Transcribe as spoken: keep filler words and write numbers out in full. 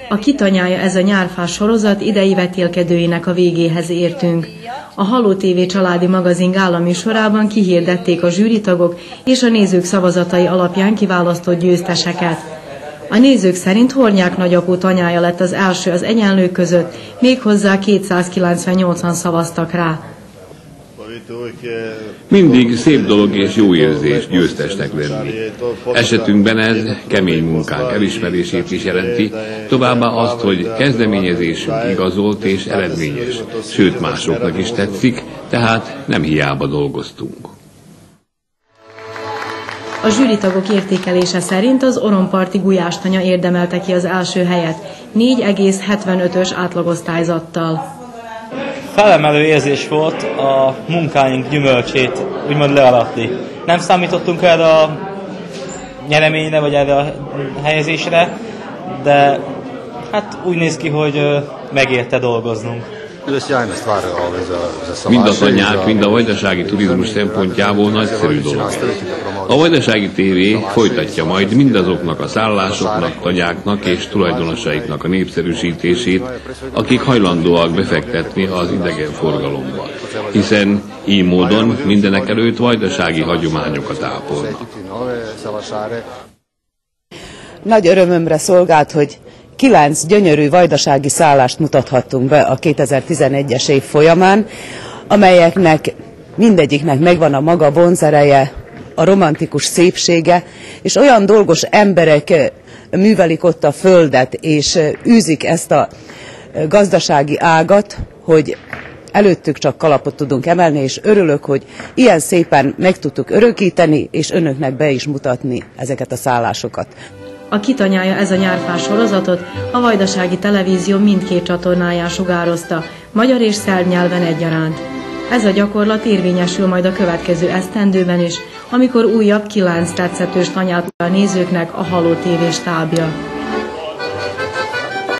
A Kitanyája ez a nyárfás sorozat idei vetélkedőinek a végéhez értünk. A Halló té vé családi magazin gálaműsorában kihirdették a zsűritagok és a nézők szavazatai alapján kiválasztott győzteseket. A nézők szerint Hornyák nagyapó tanyája lett az első az egyenlők között, méghozzá kétszázkilencvennyolcan szavaztak rá. Mindig szép dolog és jó érzés győztesnek lenni. Esetünkben ez kemény munkánk elismerését is jelenti, továbbá azt, hogy kezdeményezésünk igazolt és eredményes, sőt másoknak is tetszik, tehát nem hiába dolgoztunk. A zsűritagok értékelése szerint az oromparti gulyástanya érdemelte ki az első helyet, négy egész hetvenötös átlagosztályzattal. Felemelő érzés volt a munkáink gyümölcsét úgymond learatni. Nem számítottunk erre a nyereményre, vagy erre a helyezésre, de hát úgy néz ki, hogy megérte dolgoznunk. Mind a tanyák, mind a vajdasági turizmus szempontjából nagyszerű dolog. A Vajdasági té vé folytatja majd mindazoknak a szállásoknak, tanyáknak és tulajdonosaiknak a népszerűsítését, akik hajlandóak befektetni az idegenforgalomba, hiszen így módon mindenek előtt vajdasági hagyományokat ápolnak. Nagy örömömre szolgált, hogy kilenc gyönyörű vajdasági szállást mutathattunk be a kétezer-tizenegyes év folyamán, amelyeknek mindegyiknek megvan a maga vonzereje, a romantikus szépsége, és olyan dolgos emberek művelik ott a földet, és űzik ezt a gazdasági ágat, hogy előttük csak kalapot tudunk emelni, és örülök, hogy ilyen szépen meg tudtuk örökíteni, és önöknek be is mutatni ezeket a szállásokat. A Kitanyája ez a nyárfás sorozatot a Vajdasági Televízió mindkét csatornáján sugározta, magyar és szerb nyelven egyaránt. Ez a gyakorlat érvényesül majd a következő esztendőben is, amikor újabb kilenc tetszetős tanyát a nézőknek a Halló té vé stábja.